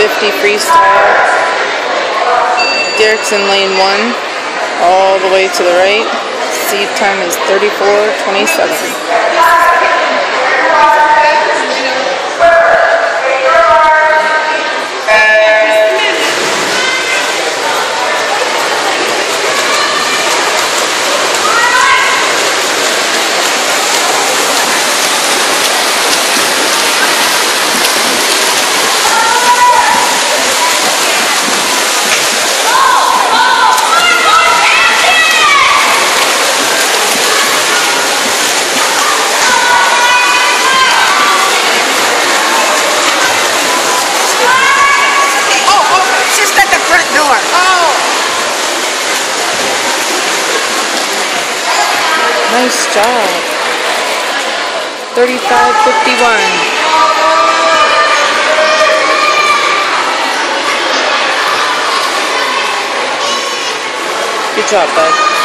50 freestyle. Derek's in lane 1, all the way to the right. Seed time is 34:27. Nice job. 35:51. Good job, bud.